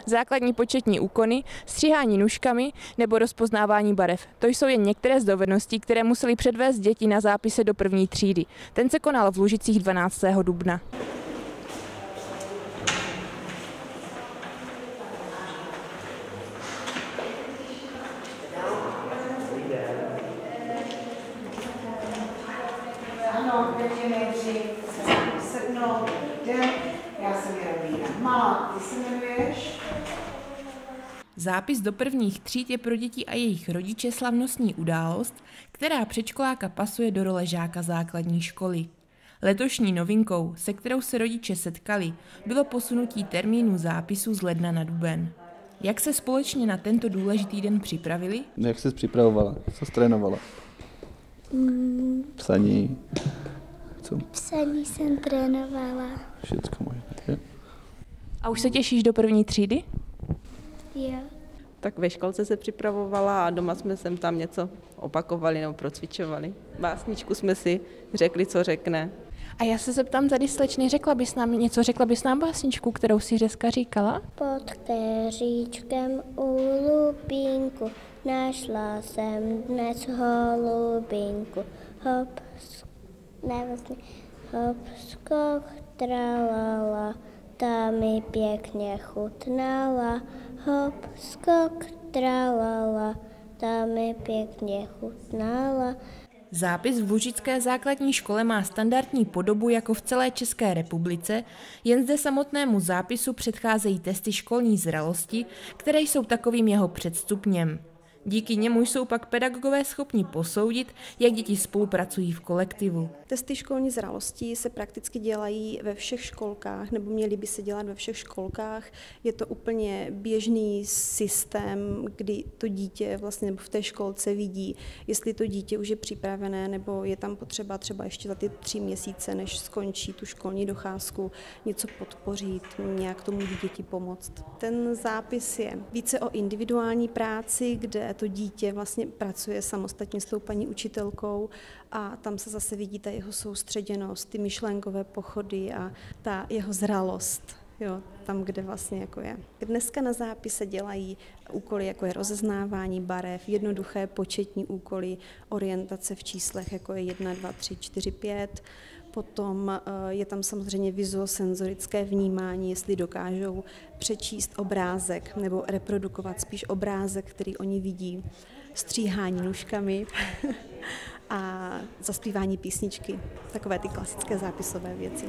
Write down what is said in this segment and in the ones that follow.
základní početní úkony, stříhání nůžkami nebo rozpoznávání barev. To jsou jen některé z dovedností, které museli předvést děti na zápise do první třídy. Ten se konal v Lužicích 12. dubna. Ano, takže nejdřív se sednout, já jsem Jaromíra. Malá, ty se jmenuješ? Zápis do prvních tříd je pro děti a jejich rodiče slavnostní událost, která předškoláka pasuje do role žáka základní školy. Letošní novinkou, se kterou se rodiče setkali, bylo posunutí termínu zápisu z ledna na duben. Jak se společně na tento důležitý den připravili? Jak jsi připravovala? Co jsi trénovala? Psaní. Co? Psaní jsem trénovala. Všecko možné. Je? A už se těšíš do první třídy? Jo. Tak ve školce se připravovala a doma jsme sem tam něco opakovali nebo procvičovali. Básničku jsme si řekli, co řekne. A já se zeptám tady slečny, řekla bys nám básničku, kterou si Řeska říkala? Pod keříčkem u lupínku našla jsem dnes holubinku. Hop, hop, skok, tralala, ta mi pěkně chutnala. Hop, skok, tralala, ta mi pěkně chutnala. Zápis v Lužické základní škole má standardní podobu jako v celé České republice, jen zde samotnému zápisu předcházejí testy školní zralosti, které jsou takovým jeho předstupněm. Díky němu jsou pak pedagogové schopni posoudit, jak děti spolupracují v kolektivu. Testy školní zralosti se prakticky dělají ve všech školkách, nebo měly by se dělat ve všech školkách. Je to úplně běžný systém, kdy to dítě vlastně nebo v té školce vidí, jestli to dítě už je připravené, nebo je tam potřeba třeba ještě za ty 3 měsíce, než skončí tu školní docházku, něco podpořit, nějak tomu dítěti pomoct. Ten zápis je více o individuální práci, kde to dítě vlastně pracuje samostatně s tou paní učitelkou a tam se zase vidí ta jeho soustředěnost, ty myšlenkové pochody a ta jeho zralost, jo, tam, kde vlastně jako je. Dneska na zápise dělají úkoly, jako je rozeznávání barev, jednoduché početní úkoly, orientace v číslech, jako je 1, 2, 3, 4, 5. Potom je tam samozřejmě vizuosenzorické vnímání, jestli dokážou přečíst obrázek nebo reprodukovat spíš obrázek, který oni vidí, stříhání nůžkami a zaspívání písničky, takové ty klasické zápisové věci.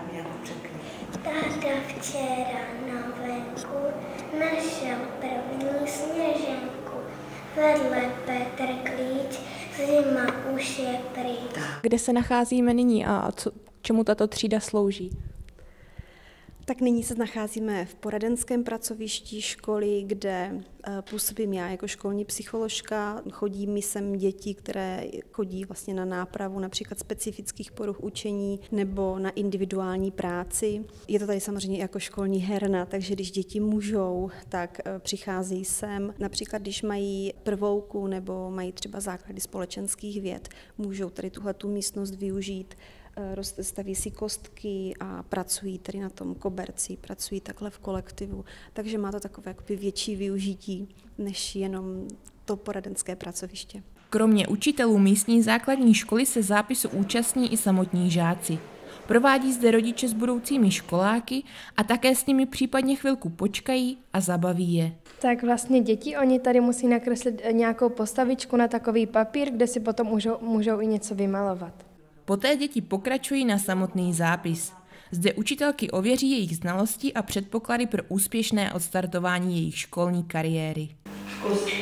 Táta včera na venku našel první sněženku, vedle Petr Klíč, zima už je pryč. Kde se nacházíme nyní a čemu tato třída slouží? Tak nyní se nacházíme v poradenském pracovišti školy, kde působím já jako školní psycholožka. Chodí mi sem děti, které chodí vlastně na nápravu například specifických poruch učení nebo na individuální práci. Je to tady samozřejmě jako školní herna, takže když děti můžou, tak přicházejí sem. Například když mají prvouku nebo mají třeba základy společenských věd, můžou tady tuhletu místnost využít. Staví si kostky a pracují tady na tom koberci, pracují takhle v kolektivu, takže má to takové jakoby větší využití než jenom to poradenské pracoviště. Kromě učitelů místní základní školy se zápisu účastní i samotní žáci. Provádí zde rodiče s budoucími školáky a také s nimi případně chvilku počkají a zabaví je. Tak vlastně děti, oni tady musí nakreslit nějakou postavičku na takový papír, kde si potom můžou i něco vymalovat. Poté děti pokračují na samotný zápis. Zde učitelky ověří jejich znalosti a předpoklady pro úspěšné odstartování jejich školní kariéry. Kus. 3,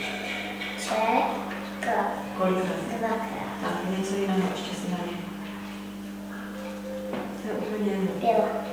Kolik? 2krát. Tak něco jiného ještě si na ně. To je úplně jiné. 5.